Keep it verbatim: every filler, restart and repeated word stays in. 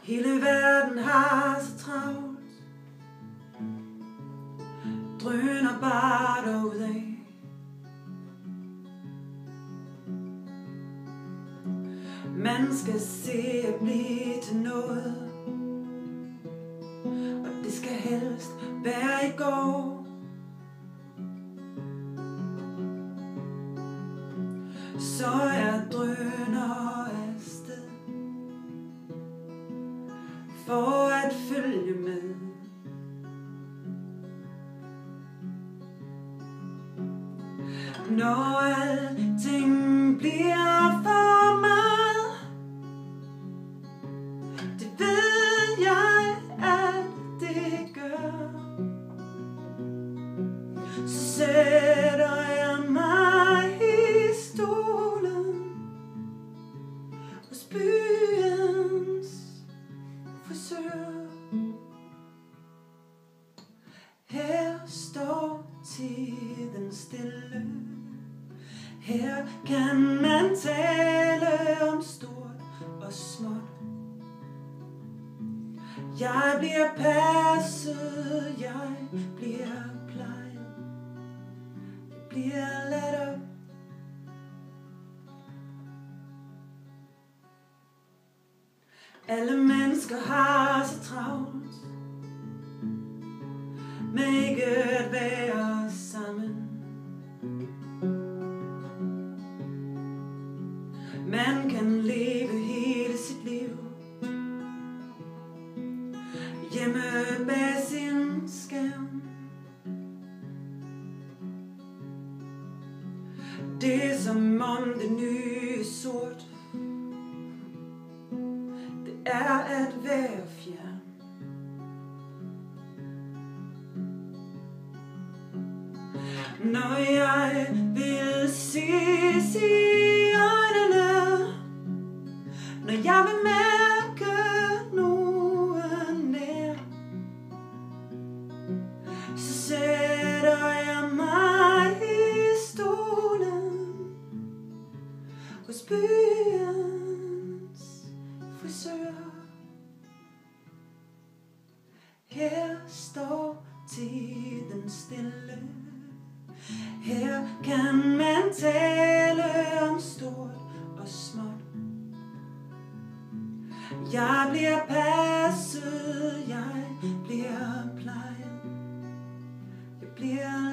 Hele verden har så travlt, drøner bare derudad. Man skal se at blive til noget, og det skal helst være i går. Så jeg drøner afsted for at følge med. Når alting bliver for meget, det ved jeg, at det gør, så sætter jeg mig i stolen hos byens frisør. Her står tiden stille. Her kan man tale om stort og småt. Jeg bliver passet, jeg bliver plejet, jeg bliver ladt op. Alle mennesker har så travlt med ikke at være sammen. Man kan leve hele sit liv hjemme bag sin skærm. Det er som om det nye er sort, det er at være fjern. Når jeg vil ses i øjnene, når jeg vil mærke nogen nær, så sætter jeg mig i stolen hos byens frisør. Her står tiden stille. Her kan man tale om stort og småt. Jeg bliver passet, jeg bliver plejet, jeg bliver